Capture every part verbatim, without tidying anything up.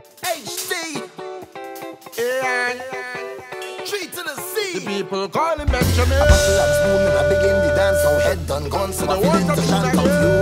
H D. And three to the C. The people call him Benjamin. I bustle and spoon when I begin the dance. So head done gone, so I feel into chant of you.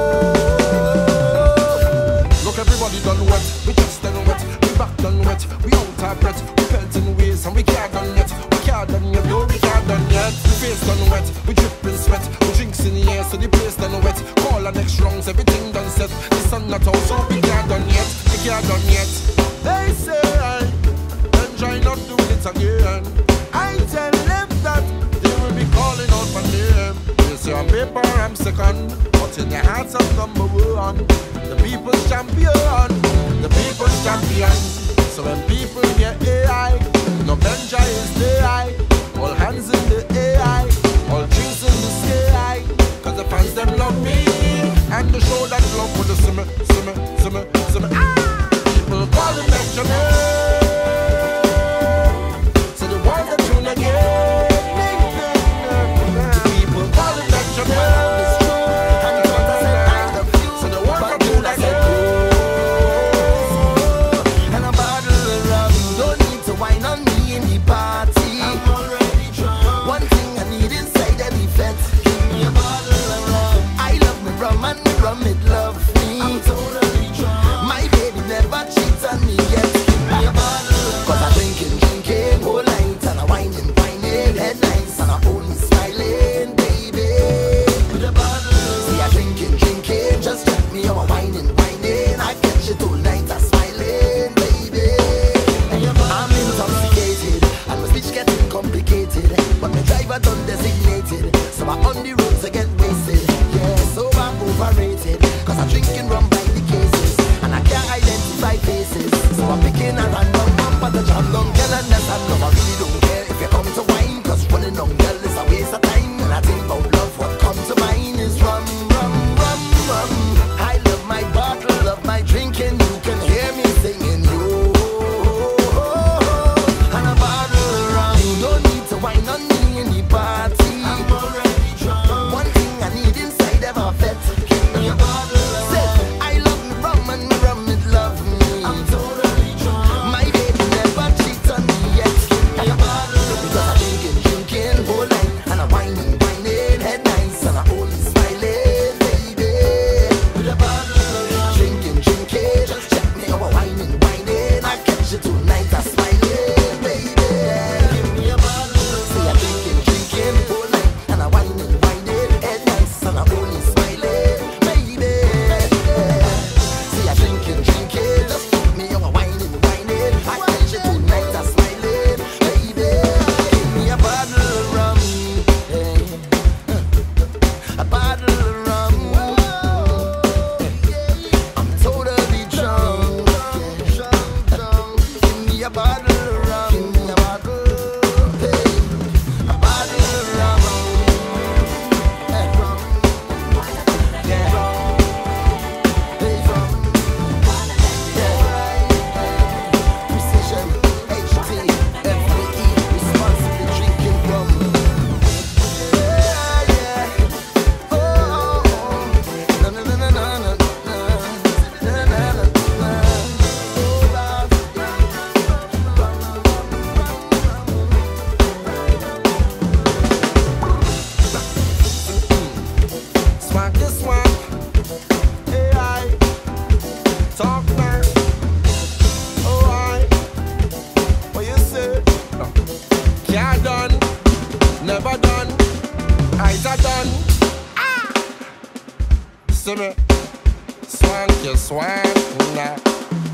Look, everybody done wet. We just done wet. We back done wet. We out our breath. We pelting ways and we can't done yet. We can't done yet. No, we can't done yet. We face done wet. We dripping sweat. We drinks in the air, so the place done wet. Call our next rounds, everything done set. The sun not out, so we can't done yet. We can't done yet. They say Benjai not doing it again. I tell them that they will be calling out my name. You see on paper I'm second, but in their hearts I'm number one. The people's champion, the people's champion. So when people hear A I, no Benjai is the I. All hands in the A I, all drinks in the sky. Cause the fans them love me, and the show that love for the summer, summer, summer, summer. Ah! People call him Benjamin. So the ones that tune again. People call him Benjamin. So the ones that tune again. And a bottle of rum, don't need to wine on me in the party. I'm already drunk. One thing I need inside every vet. Give me a bottle of rum. I love me rum and me rum it love me. I'm totally drunk. My baby never cheats on me yet. Give me a bottle of rum. Cause I'm drinking, drinking whole night. And I'm whining, whining, headlines. And I'm only smiling, baby. With a bottle of rum. See I'm drinking, drinking. Just check me out, I'm whining, whining. I catch it all night, I'm smiling, baby. I'm intoxicated, and my speech getting complicated. But my driver done designated, so I'm on the road to get wasted. Yeah, so I'm overrated, cause I'm drinking rum by the cases, and I can't identify faces. So I'm picking a random bump at the jam down girl, and that's how I really don't care if you come to wine. Cause running on girl is a waste of time, and I think about love, what comes to mind is rum, rum, rum, rum. I love my bottle, love my drinking, you can hear me singing you. And a bottle of rum, you don't need to wine on me in the party. I'm already drunk. One thing I need inside of a vet. Give me a bottle of rum. I love me rum and me rum it love me. I'm totally drunk. My baby never cheats on me yet. Give me a bottle of rum. Because I'm drinking, drinking whole night, and I'm whining, whining, head nice, and I'm only smiling, baby. With a bottle of rum. Drinking, drinking, just check me out, I'm whining, whining. I catch you tonight, I'm smiling, baby. Give me a bottle of rum. See I'm drinking, drinking whole night, and I'm whining, whining, head nice, and I'm only smiling, baby. See I'm drinking, drinking, just check me out, I'm whining, whining. I catch you tonight, I'm smiling, baby. Give me a bottle of rum, hey. A bottle of rum. I'm totally drunk. Give me a bottle of rum. Give me a bottle, hey. A bottle of rum. Hey. Yeah. Hey. Yeah. Precision, H D, F B E, responsibly drinking rum. Yeah, yeah. Oh, oh, oh. Na, na, na, na, na, na, na, na, na, na, na. Oh, love, Swag this one. A I. Talk now. Oh, I. What you say? Can't done. Never done. Eyes are done. Ah! See me. Swank you, swank. Nah.